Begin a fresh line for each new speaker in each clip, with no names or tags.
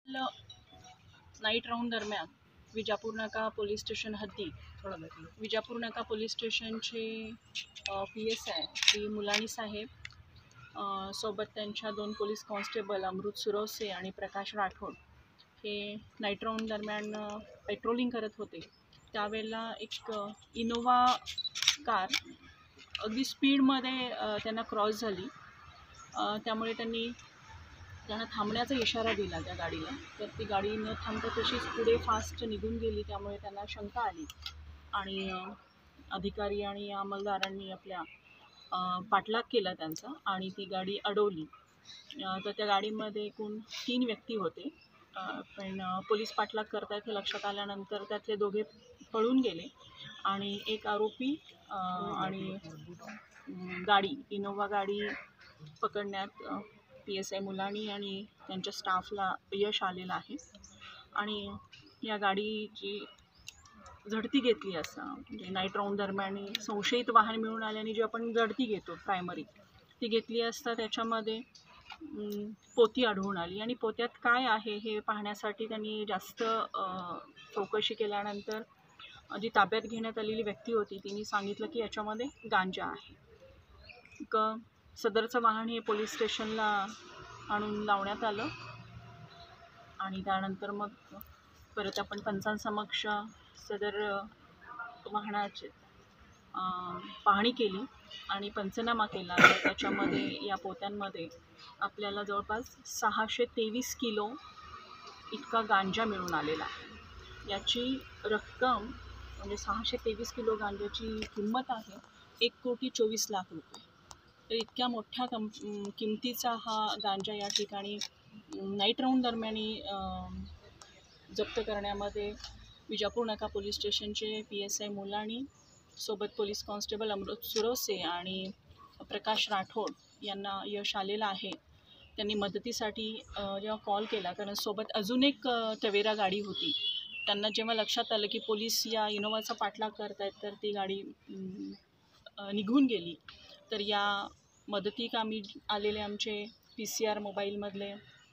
Night round दरम्यान विजापूर नाका police station हद्दीत विजापूर नाका पोलीस स्टेशनचे PSI श्री मुलानी साहेब सोबत त्यांच्या 2 पोलीस कॉन्स्टेबल अमृत सुरवसे आणि प्रकाश राठोड हे नाईट राऊंड दरम्यान पेट्रोलिंग करत होते. त्यावेळेला एक इनोवा कार अगदी स्पीडमध्ये त्यांना क्रॉस झाली. त्यामुळे त्यांना थांबण्याचा इशारा दिला त्या गाडीला. तर ती गाडी न थांबता तशीच पुढे फास्ट निघून गेली. त्यामुळे त्यांना शंका आली आणि अधिकारी आणि अंमलदारांनी आपल्या पाठलाग केला त्यांचा आणि ती गाडी अडवली. तर त्या गाडीमध्ये एकूण 3 व्यक्ती होते. पण पोलीस पाठलाग करतायत हे लक्षात आल्यानंतर त्यातले 2 पळून गेले आणि एक आरोपी आणि गाडी इनोवा गाडी पकडण्यात PSI मुलानी आणि त्यांच्या स्टाफला यश आलेलं आहे. आणि या गाडीची झडती घेतली असता म्हणजे नाईट राऊंड दरम्यान संशयित वाहन मिळून आल्याने जी आपण झडती घेतो प्रायमरी ती घेतली असता त्याच्यामध्ये पोती आढळून आली आणि पोत्यात काय आहे हे पाहण्यासाठी त्यांनी जास्त चौकशी केल्यानंतर जी ताब्यात घेण्यात आलेली व्यक्ती होती तिने सांगितलं की याच्यामध्ये गांजा आहे. सदरचं वाहन हे पोलीस स्टेशनला आणून लावण्यात आलं आणि त्यानंतर मग परत आपण पंचांसमक्ष सदर वाहनाची पाहणी केली आणि पंचनामा केला. त्याच्यामध्ये या पोत्यांमध्ये आपल्याला जवळपास 623 किलो इतका गांजा मिळून आलेला आहे. याची रक्कम म्हणजे 623 किलो गांजाची किंमत आहे 1,24,00,000 रुपये. तर इतक्या मोठ्या किमतीचा हा गांजा या ठिकाणी नाईट राऊंड दरम्यान जप्त करण्यामध्ये विजापूर नाका पोलीस स्टेशनचे PSI मुलानी सोबत पोलीस कॉन्स्टेबल अमृत सुरवसे आणि प्रकाश राठोड यांना यश आलेलं आहे. त्यांनी मदतीसाठी जेव्हा कॉल केला कारण सोबत अजून एक तवेरा गाडी होती. त्यांना जेव्हा लक्षात आलं की पोलीस या इनोवाचा पाठलाग करतायत तर ती गाडी निघून गेली. तर या मदतीकामी आलेले आमचे PCR मोबाईलमधले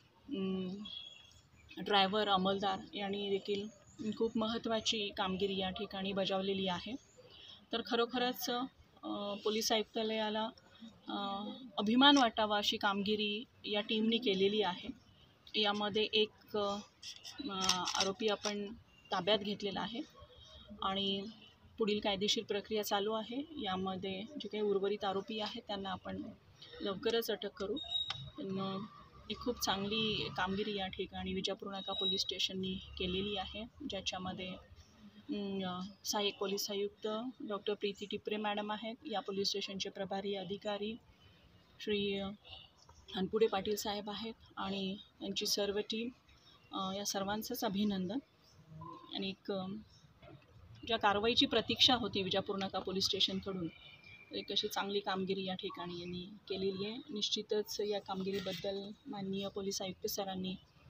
ड्रायव्हर अंमलदार यांनी देखील खूप महत्त्वाची कामगिरी या ठिकाणी बजावलेली आहे. तर खरोखरच पोलीस आयुक्तालयाला अभिमान वाटावा अशी कामगिरी या टीमने केलेली आहे. यामध्ये एक आरोपी आपण ताब्यात घेतलेला आहे आणि पुढील कायदेशीर प्रक्रिया चालू आहे. यामध्ये जे काही उर्वरित आरोपी आहेत त्यांना आपण लवकरच अटक करू. एक खूप चांगली कामगिरी या ठिकाणी विजापूर नाका पोलीस स्टेशननी केलेली आहे, ज्याच्यामध्ये सहाय्यक पोलीस आयुक्त डॉक्टर प्रीती टिपरे मॅडम आहेत. या पोलीस स्टेशनचे प्रभारी अधिकारी श्री अनपुडे पाटील साहेब आहेत आणि त्यांची सर्व टीम. या सर्वांचंच अभिनंदन. आणि ज्या कारवाईची प्रतीक्षा होती विजापूर नाका पोलीस स्टेशनकडून एक अशी चांगली कामगिरी या ठिकाणी यांनी केलेली आहे. निश्चितच या कामगिरीबद्दल माननीय पोलीस आयुक्त सरांनी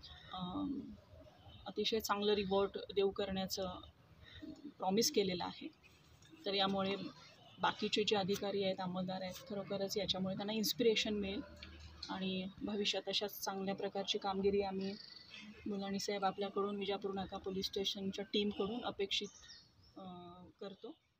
अतिशय चांगलं रिवॉर्ड देऊ करण्याचं प्रॉमिस केलेलं आहे. तर यामुळे बाकीचे जे अधिकारी आहेत अंमलदार आहेत खरोखरच याच्यामुळे त्यांना इन्स्पिरेशन मिळेल आणि भविष्यात अशाच चांगल्या प्रकारची कामगिरी आम्ही मुलानी साहेब आपल्याकडून विजापूर नाका पोलीस स्टेशनच्या टीमकडून अपेक्षित करतो.